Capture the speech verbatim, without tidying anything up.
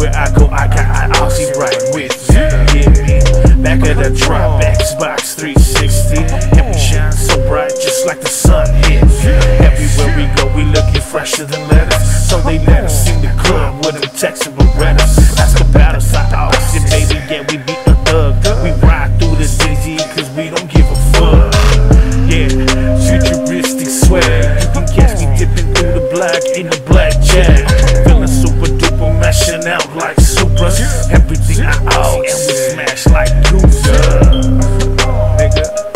Everywhere I go, I got an Aussie right with me. Yeah, me. Back of the drop, Xbox three sixty. And we shine so bright, just like the sun hits. Everywhere we go, we looking fresher than lettuce. So they let us in the club with them Texan Berettas. That's the battle side, Austin, baby. Yeah, we beat the thug. We ride through the city, cause we don't give a fuck. Yeah, futuristic swag. You can catch me dipping through the black in a black jet. Feeling super duper, mashing out like Supras. Everything I own, and we smash like Guza. Nigga.